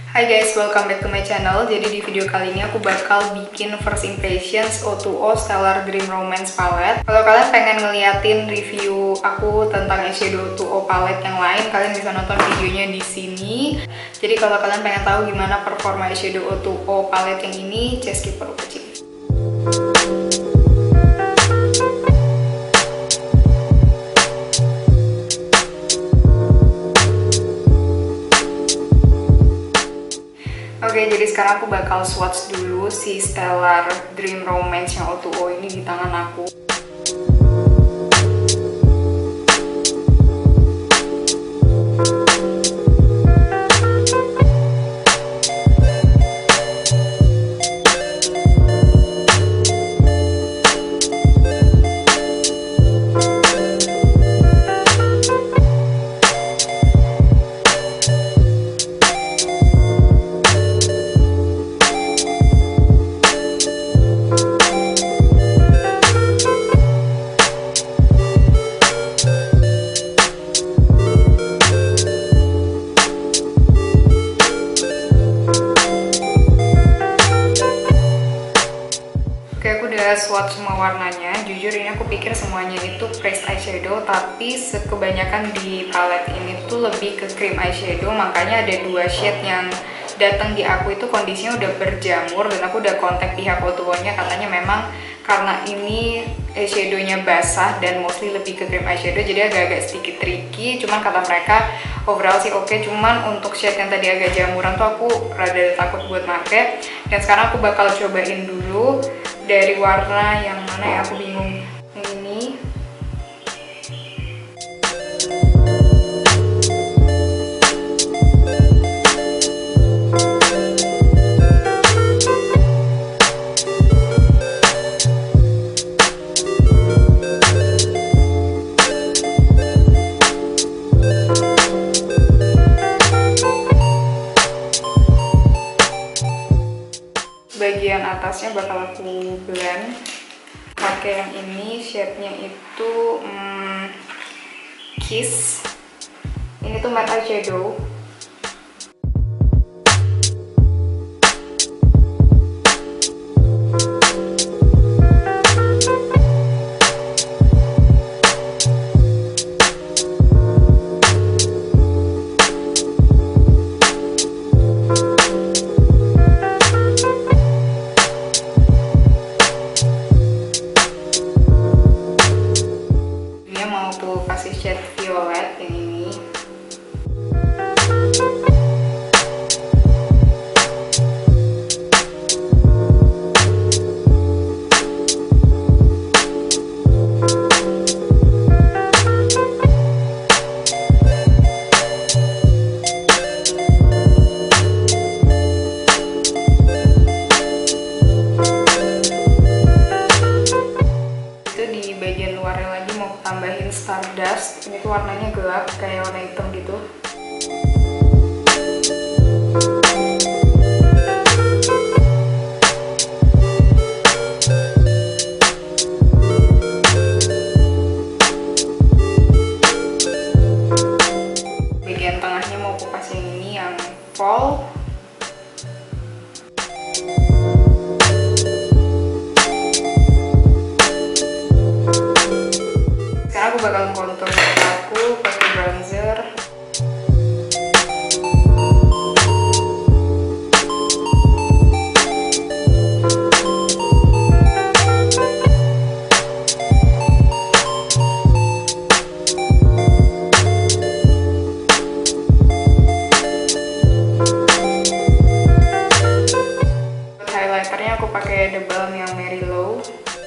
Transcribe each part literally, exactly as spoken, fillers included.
Hai guys, welcome back to my channel. Jadi di video kali ini aku bakal bikin first impressions O two O Stellar Dream Romance Palette. Kalau kalian pengen ngeliatin review aku tentang eyeshadow O two O palette yang lain, kalian bisa nonton videonya di sini. Jadi kalau kalian pengen tahu gimana performa eyeshadow O two O palette yang ini, just keep watching. Oke, jadi sekarang aku bakal swatch dulu si Stellar Dream Romance yang O two O ini di tangan aku. Swatch semua warnanya. Jujur ini aku pikir semuanya itu pressed eyeshadow, tapi kebanyakan di palette ini tuh lebih ke cream eyeshadow. Makanya ada dua shade yang datang di aku itu kondisinya udah berjamur, dan aku udah kontak pihak O two O-nya, katanya memang karena ini eyeshadownya basah dan mostly lebih ke cream eyeshadow, jadi agak-agak sedikit tricky. Cuman kata mereka overall sih oke, okay. Cuman untuk shade yang tadi agak jamuran tuh aku rada takut buat make. Dan sekarang aku bakal cobain dulu dari warna yang mana ya, aku bingung. Yang ini. Bagian atasnya bakal aku blend pakai yang ini, shade-nya itu hmm, Kiss. Ini tuh matte eyeshadow. Kasih shade violet yang ini. Bagian luarnya lagi mau tambahin Stardust. Ini tuh warnanya gelap kayak warna hitam gitu. Bagian tengahnya mau aku kasih yang ini, yang Fall. Aku bakal contour aku pakai bronzer. Buat highlighternya aku pakai The Balm yang Mary Lou.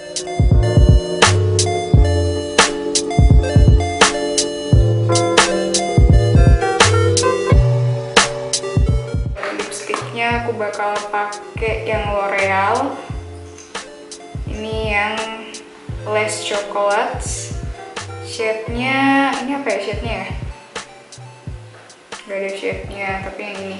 Aku bakal pakai yang L'Oreal. Ini yang Les Chocolates. Shade-nya ini apa ya shade-nya ya? Gak ada shade-nya, tapi yang ini.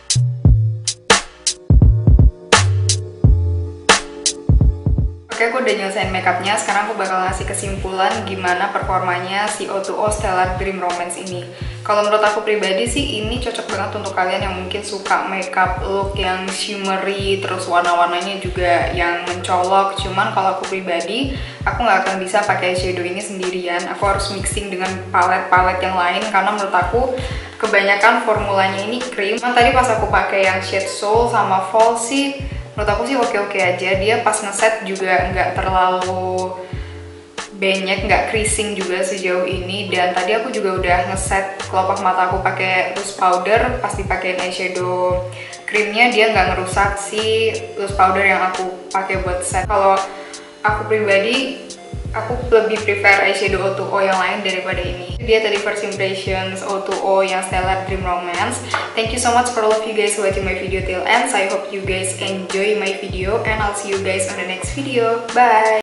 Oke, aku udah udah nyelesain makeupnya, sekarang aku bakal ngasih kesimpulan gimana performanya si O two O Stellar Dream Romance ini. Kalau menurut aku pribadi sih ini cocok banget untuk kalian yang mungkin suka makeup look yang shimmery, terus warna-warnanya juga yang mencolok. Cuman kalau aku pribadi, aku nggak akan bisa pakai eyeshadow ini sendirian. Aku harus mixing dengan palette-palette yang lain karena menurut aku kebanyakan formulanya ini cream. Cuman tadi pas aku pakai yang shade Soul sama Fall sih, menurut aku sih oke-oke aja. Dia pas ngeset juga nggak terlalu banyak, nggak creasing juga sejauh ini. Dan tadi aku juga udah ngeset kelopak mata aku pakai loose powder. Pas dipakein eyeshadow creamnya dia nggak ngerusak si loose powder yang aku pakai buat set. Kalau aku pribadi, aku lebih prefer eyeshadow O two O yang lain daripada ini. Dia tadi first impressions O two O yang Stellar Dream Romance. Thank you so much for all of you guys watching my video till end. So I hope you guys enjoy my video and I'll see you guys on the next video. Bye!